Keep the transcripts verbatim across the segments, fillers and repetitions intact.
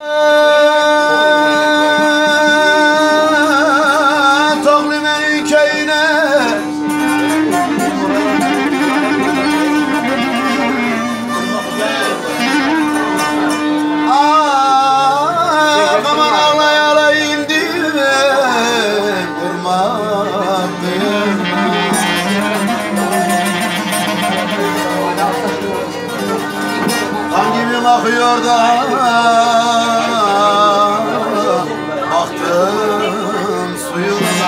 Taklimenin köyüne aman ağlaya indim kurmaktım. Kan gibi akıyor da baktım suyuna.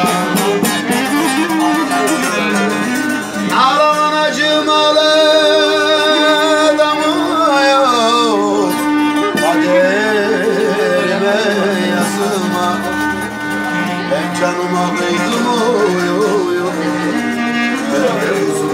Ağlaman acımalı damı yok kaderime yazılma. Ben canıma kıydım oy oy oy.